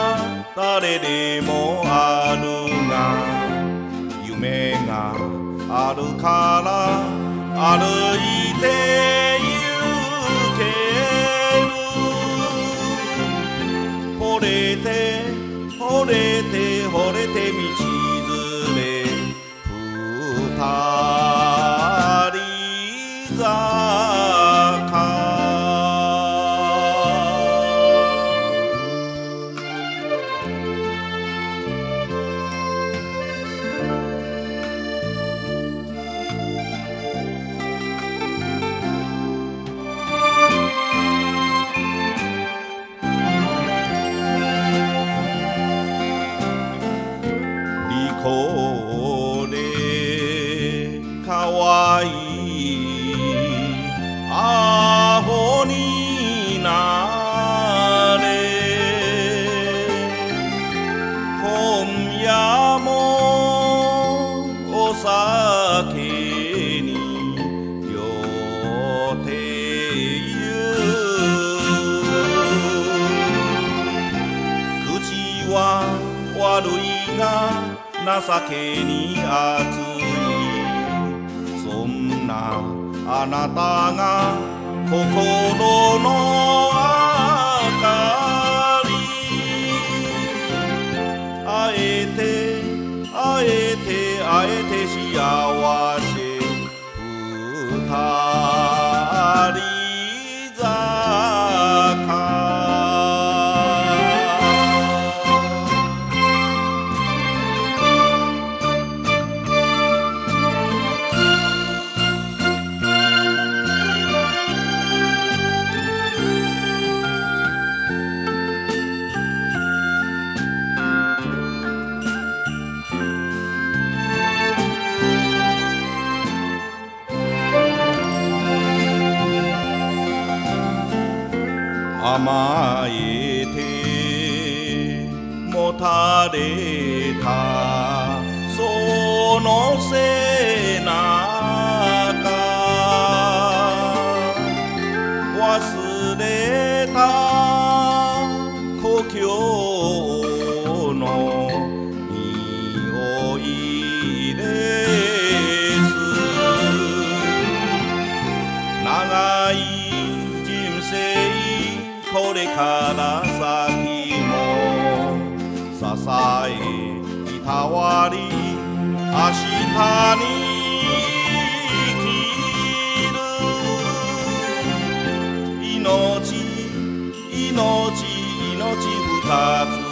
誰でもあるが夢があるから歩いて行ける惚れて惚れて惚れて道連れ二人坂これかわいいアホになれ今夜もお酒に酔ってゆく口は悪いが情けに熱いそんなあなたが心の明かり会えて会えて会えて幸せ二人坂甘えてもたれたその背中忘れた故郷の匂いです長い人生これから先も支えいたわり明日に生きる命二つ